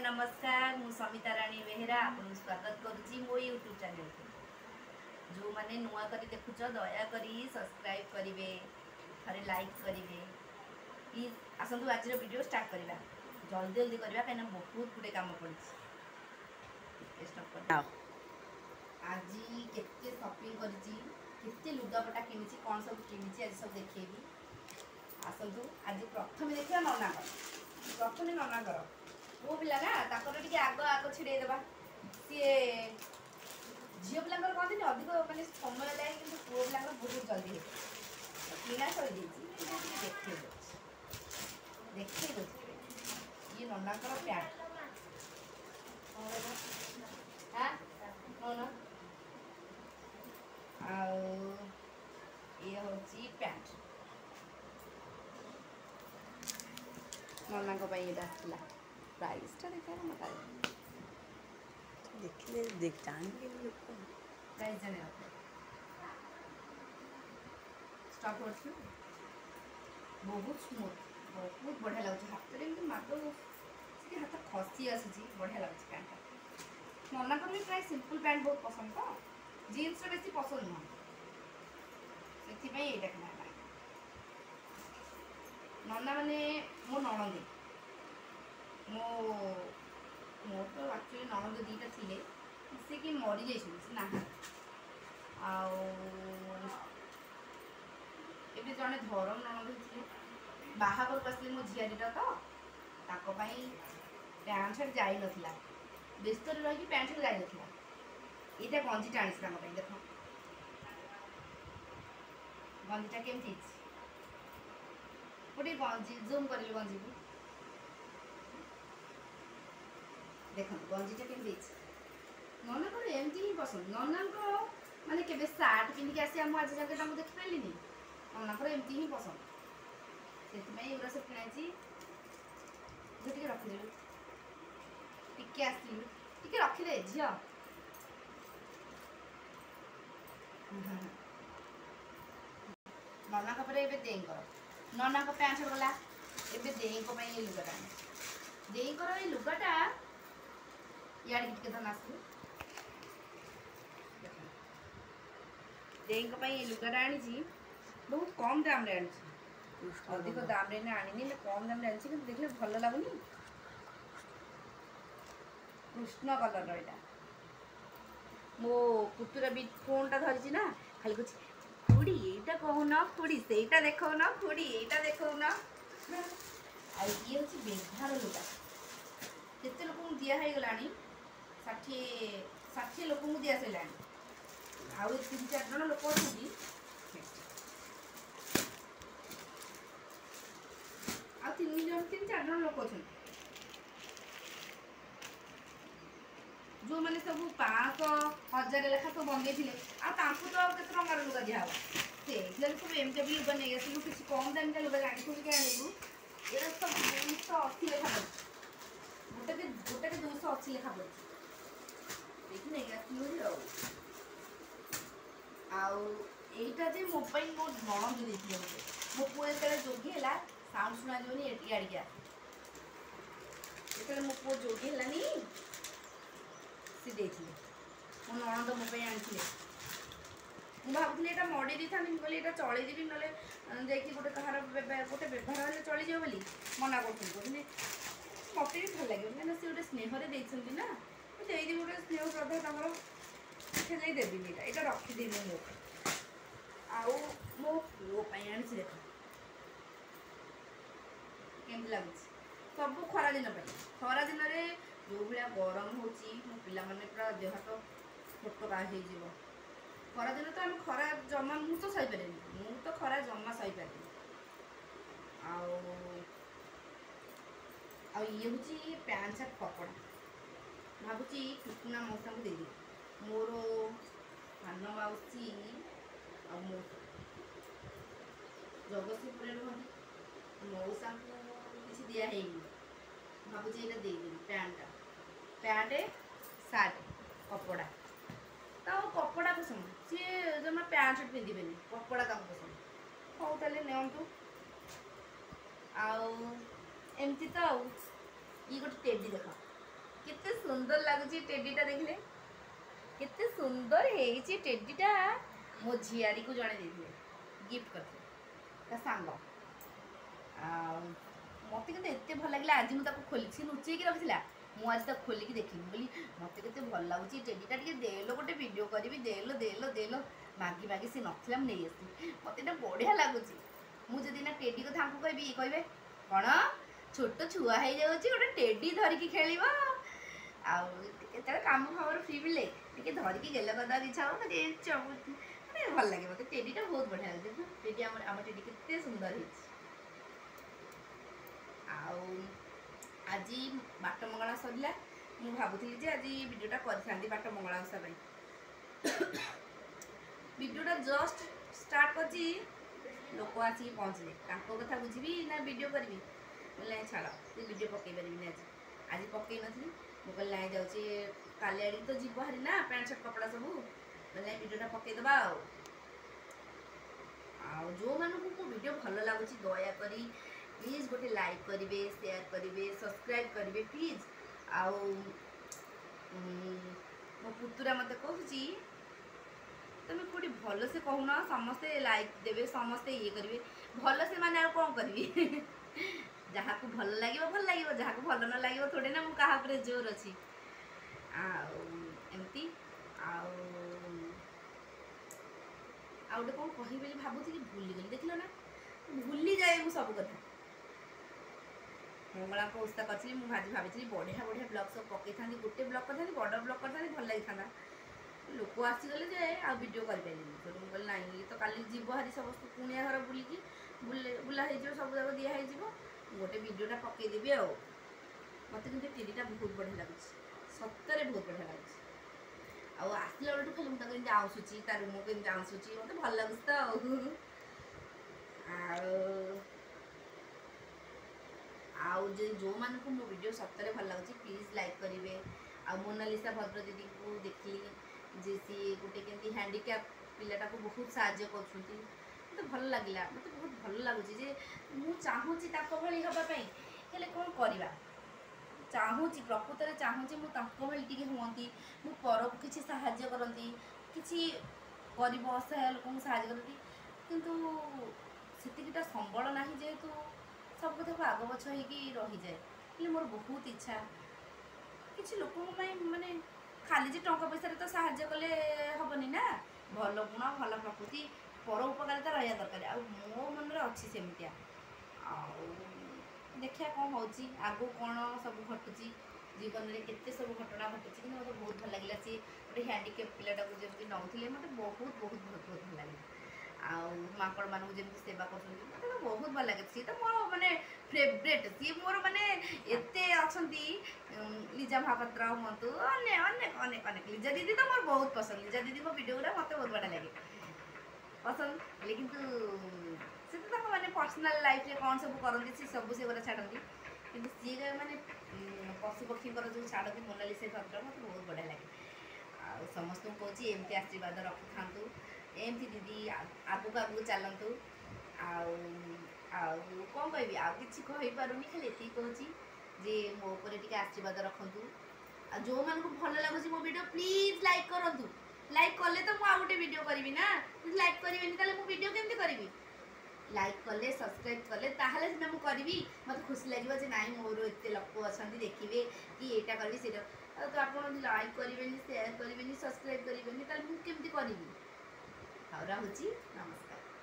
नमस्कार मु समिता राणी बेहेरा आपन स्वागत करुच्ची मो यूट्यूब चैनल को जो माने नुआ करी देखुच दया करी सब्सक्राइब करिवे अरे लाइक करिवे प्लीज आसंतु आज वीडियो स्टार्ट करबा जल्दी जल्दी करबा कहीं बहुत गुटे काम पड़ी स्टॉप कर आज केते शॉपिंग करजी केते लुगापटा किनिची कोन सब किनिची आज सब देखेबी आसंतु आज प्रथम देखिया नना प्रथम नना कर वो पिला ना ताकर टिके आग आग छिड़े देबा सी झील पिला कहते अधिक मानते समय लागे कि पुओ पिला बहुत जल्दी है किना सर देखे देखे ये ननाकर प्याट हाँ कौन ये हूँ पैंट नना आसला प्राइस टा देखा मत देखले देख जाएंगे लोग प्राइस जाने स्टॉप करछु बहुत स्मूथ बहुत बढ़िया लगुच हाथ में मार्द से हाथ खसी आसी बढ़िया लगुच पैंट नना को भी प्राय सिंपल पैंट बहुत पसंद तो जीन्स बेसी पसंद नुह से ये नना माने मो नणंदी मो मोर तो एक्चुअली नणंद दीटा थिले से कि मरी जाइछन ना एबे जने धरम नणंद थिले बाहागर पसले मो झियारीटा तो ताको पई पैंट शर्ट जाई नथिला व्यस्त रही कि पैंट शर्ट जाई नथिला एटा गंजी टाणिस ताको पई देखो गंजीटा केमथि गोटे गंजी जूम कर गंजी को देखो गंजीटा केमती नना को एमती ही पसंद नना को माने केबे सार्ट पिंधिक आसी हम आज जाके तुम देख पाइली नना को एमती ही पसंद से एगुरा सब किणाई टे रखिदे टिके आसलु टिके रखिदे झील नना कपड़े एबे देंकर नना को पैंट शर्ट गला एबे देई को पई लुगाटा देई कर ए लुगाटा यार कितके धन आसलु देई को पई ए लुगाटा आनी छी बहुत कम दाम रे आनी छी अधिक दाम रे ना आनी ने कम दाम रे आनी छी कि देखले भलो लागुनी कृष्ण कलर रो एटा मो पुतुरा भी फोन टा धरिची ना खाली कुछ खुड़ी एटा कहूना खुड़ी सेटा देखौना खुड़ी एटा देखौना आ ये होची बेधार लुगा केते लोक को दिया है गलानी 60 लोक को दिया सेलानी आ 3-4 जन लोक होती आ 3-4 जन लोक होती जो मैंने सब 500-1000 लेखा सब बंदे थे तो के टंकार लुगा दिया से सब एमती भी लुगा नहीं आसलु किसी कम दाम का लुगा जानी खुद के आनलु ये सब 280 लेखा पड़े गोटे के 280 लेखा पड़े देखी नहीं आसलु आईटा जे मोबाइल मो नणंद देखे मो पुओ जो जोगी है साउंड शुणा जानी एडिया जो मो पुओ जोगी है सी देखिए मो नणंद मो पे आनी भावुली यहाँ मड़ी दी था बोली यहाँ चलदेवी ना गोटे कहार गोटे व्यवहार हेल्ले चली जाओ बोली मना कर मत भी भल लगे क्या सी गोटे स्नेहरे देती ना देदी गोटे स्नेह श्रद्धा तमर से देवी यहाँ रखीदेवी मो आउ मो पुओ आनी देख केमती लगुच सब खरा दिन खरा दिन में जो भाया गरम हो पिला माने पूरा देह हाथ फोटका हो खरा दिन तो आम खरा जमा मु तो सही पारे मु तो खरा जमा सही पारे ये हूँ पैंट शर्ट कपड़ा भावुची टुकुना मौसा को देदी मोर सान माउसी आ जगतसिंहपुर रुहती मौसा को किसी दिया है भावुची यहाँ देदेवी पैंट सार्ट कपड़ा तो कपड़ा पसंद सी जमा पैंट शर्ट पिंधे कपड़ा पसंद हौ ताले नेउंतु आउ एमती तो ये गोटे टेडी देख सुंदर लगुच टेडीटा देखले केते सुंदर है टेडीटा मो झियारी को जड़े दे गिफ्ट करते सांग मत के एत भल लगे आज मुझे खोली सी लुचेक रखी मुझे खोलिकी देखी बोली मत के भल लगुच टेडीटा टे देल गोटे वीडियो करी देल देल देल मागी मागी सी नाला नहीं आसी मत बढ़िया लगुच मुझे ना टेडी कथा कहि कहे कौन छोट छुआ हो जाऊँगी गोटे टेडी धरिकी खेल आते कम फाम फ्री मिले टे धरिकी गेल करदा इच्छा हो मैंने भल लगे मत टेडीटा बहुत बढ़िया लगे टेडी आम टेडी के सुंदर है आज बाट मंगला सरला मु भावुली आज वीडियोटा कर बाट मंगला ओषा वीडियोटा जस्ट स्टार्ट कर लोक आसिक पहुँचले कथा बुझी ना वीडियो करी बोले छाड़ से वीडियो पकई पारि आज पकई नी मुझे लाइन जाऊँगी काली आड़ी तो जीव हारी ना पैंट शर्ट कपड़ा सब बोले वीडियोटा पकईदबा जो मानू मो वीडियो भल लगुच दयाकोरी प्लीज गोटे लाइक करेंगे शेयर करेंगे सब्सक्राइब करेंगे प्लीज मो पुतुरा मत कहूँ तुम कौटी भल से कहूना समस्ते लाइक देवे समस्ते ये करेंगे भल से माने कौन करी जहाँ को भल लगे जहाँ को भल न लगे थोड़े ना मुझे जोर अच्छी एमती आउटे कौन कह भावुची भूलीगली देख लो ना भूली जाए मुझ सब कथा मंगला को ओषा करी मुझे भाई बढ़िया बढ़िया ब्लग सब पकई था गोटे ब्लग कर बड़ ब्लग कर भल लगी था लोक आसीगले जे आ वीडियो करें मुझे ना तो काली जीव हारी समस्त कुणिया घर बुलिकी बुला हो सब जाक दिखाई गोटे वीडियोटा पकईदेवी आ मत कि टेडीटा बहुत बढ़िया लगुच सतरे बहुत बढ़िया लगुच आसला बेलू खाली मुझे आउसुची तार रूम को आउसुची मत भल लगुच तो जो मान को मो वीडियो सतरे भल लगुच प्लीज लाइक करेंगे मोनालिसा भद्र दीदी को देखली जे सी गोटे केमती हैंडीकैप पिलाटा को बहुत साहाय्य कर मत भल लगे मत बहुत भल लगुच मुझे चाहूँगी भाई हाँपाई हेल्ले कौन करवा चाहूँगी प्रकृत में चाहूँगी मुझे हमें मु पर को किसी साहाय्य करती किसी गरीब असहाय लोक साहाय्य करती किंतु सेतिकिटा संबल ना जेहेतु सब कथा को आग बछ रही जाए मोर बहुत इच्छा किसी लोक माने खाली जे टंका पैसा तो साहाय्य कले हेनी ना भल गुण भल प्रकृति पर उपकारिता रहा दरकार आ मो मन में अच्छी सेमतिया देखिया कौन हो आगो कौन सब घटुची जीवन में केते सब घटना घटुची कि मतलब बहुत भल लगे सी गोटे हैंडीकैप पिलाटा को जमी नौले मत बहुत बहुत बहुत बहुत भल लगे आकड़ मान जमी सेवा कर मतलब बहुत भल लगे सी तो मोर माने फेवरेट सी मोर माने एते अछंती लीजा महापात्र हूँ अनेक अनेक अनेक अनेक लीजा दीदी तो मोर बहुत पसंद लीजा दीदी मो वीडियो गुड़ा मत बहुत बढ़िया लगे पसंद किंतु से तो मैंने पर्सनाल लाइफ रे कौन सब करती सी सब से गुरा छाड़ती कि सी मैंने पशु पक्षी जो छाड़ती मोनालिसा भद्र मत बहुत बढ़िया लगे समस्त कौच एमती आशीर्वाद रखी था एमती दीदी आगू आगू चलतु कौन कहि आ कि कहीपरूनी खाली ये कहूँ जे मो उपर टी आशीर्वाद रखु जो मान को भल लगुच मो वीडियो प्लीज लाइक करूँ लाइक कले तो मुझे गोटे वीडियो करी ना लाइक करें मु वीडियो केमती करी लाइक कले सब्सक्राइब कले ताहले सीना मु करी मत खुशी लगे जे नाई मोर एत लोक अच्छा देखिए कि यहाँ करी से तो आप लाइक करेंगे शेयर करेंगे सब्सक्राइब करेंगे मुझे केमती करी रहुची नमस्कार।